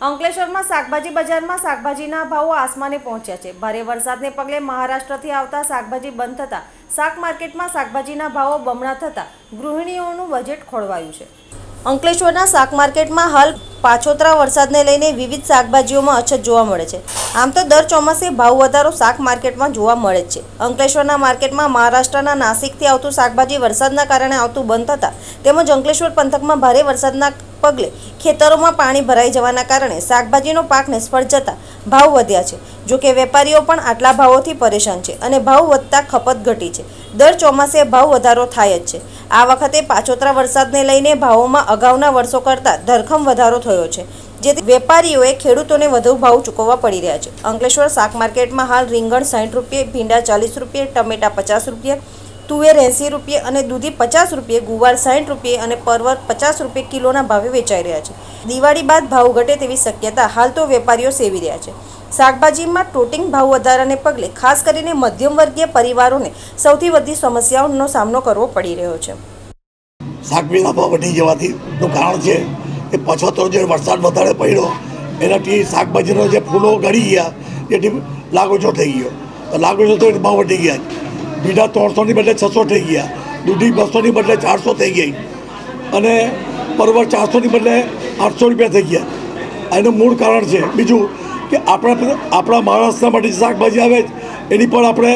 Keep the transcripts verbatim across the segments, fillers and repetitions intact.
અંકલેશ્વરમાં શાકભાજી બજારમાં શાકભાજીના ભાવો આસમાને પહોંચ્યા છે। ભારે વરસાદને પગલે મહારાષ્ટ્રથી આવતા શાકભાજી બંધ થતા શાક માર્કેટમાં શાકભાજીના ભાવો બમણા થતા ગૃહિણીઓનું બજેટ ખોળવાયું છે। અંકલેશ્વરના શાક માર્કેટમાં હાલ પાછોતરા વરસાદને લઈને વિવિધ શાકભાજીઓમાં અછત જોવા મળે છે। આમ તો દર ચોમાસે ભાવ વધારો શાક માર્કેટમાં જોવા મળે છે। અંકલેશ્વરના માર્કેટમાં મહારાષ્ટ્રના નાસિકથી આવતું શાકભાજી વરસાદના કારણે આવતું બંધ થતા તેમજ અંકલેશ્વર પંથકમાં ભારે વરસાદના પગલે ખેતરોમાં પાણી ભરાઈ જવાના કારણે શાકભાજીનો પાક નિષ્ફળ જતા ભાવ વધ્યા છે। જો કે વેપારીઓ પણ આટલા ભાવોથી પરેશાન છે અને ભાવ વધતા ખપત ઘટી છે। દર ચોમાસે ભાવ વધારો થાય જ છે। આ વખતે પાછોતરા વરસાદને લઈને ભાવોમાં અગાઉના વર્ષો કરતાં ધરખમ વધારો થયો છે, જેથી વેપારીઓએ ખેડૂતોને વધુ ભાવ ચૂકવવા પડી રહ્યા છે। અંકલેશ્વર શાક માર્કેટમાં હાલ રીંગણ સાઠ રૂપિયા, ભીંડા ચાલીસ રૂપિયા, ટમેટા પચાસ રૂપિયા, તુવેર એંસી રૂપિયા અને દૂધી પચાસ રૂપિયા, ગુવાર સાઠ રૂપિયા અને પરવર પચાસ રૂપિયા કિલોના ભાવે વેચાઈ રહ્યા છે। દિવાળી બાદ ભાવ ઘટે તેવી શક્યતા હાલ તો વેપારીઓ સેવી રહ્યા છે। શાકભાજીમાં ટોટિંગ ભાવ વધારાને પગલે ખાસ કરીને મધ્યમ વર્ગીય પરિવારોને સૌથી વધુ સમસ્યાઓનો સામનો કરવો પડી રહ્યો છે। શાકભાજીના ભાવ વધી જવાથીનું કારણ છે કે પછોતરો જે વરસાદ વધારે પડ્યો એનાથી શાકભાજીનો જે ફૂલો ગળી ગયા એથી લાગોચો થઈ ગયો, તો લાગોચો તો ભાવ વધી ગયા। ભીંડા ત્રણસોની બદલે છસો થઈ ગયા, દૂધી બસોની બદલે ચારસો થઈ ગઈ અને પરવર ચારસોની બદલે આઠસો રૂપિયા થઈ ગયા। એનું મૂળ કારણ છે બીજું કે આપણા આપણા મહારાષ્ટ્રમાંથી જે શાકભાજી આવે એની પણ આપણે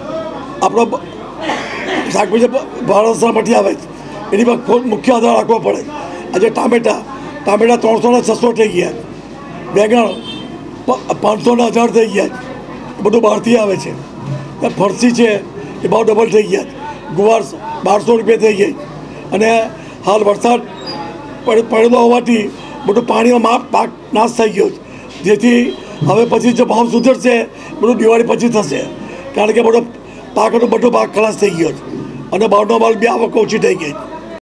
આપણો શાકભાજી મહારાષ્ટ્રમાંથી આવે એની પર ખૂબ મુખ્ય આધાર રાખવો પડે। આજે ટામેટા ટામેટા ત્રણસોના છસો થઈ ગયા, બેંગણ પાંચસોના હજાર થઈ ગયા, બધું બહારથી આવે છે। ફરસી છે એ ભાવ ડબલ થઈ ગયા, ગુવાર બારસો રૂપિયા થઈ ગઈ અને હાલ વરસાદ પડેલો હોવાથી બધું પાણીમાં માપ પાક નાશ થઈ ગયો, જેથી હવે પછી જો ભાવ સુધરશે બધું દિવાળી પછી થશે, કારણ કે બધો પાકનો બધો પાક ખલાસ થઈ ગયો અને ભાવનો માલ બે આવક ઓછી થઈ ગઈ।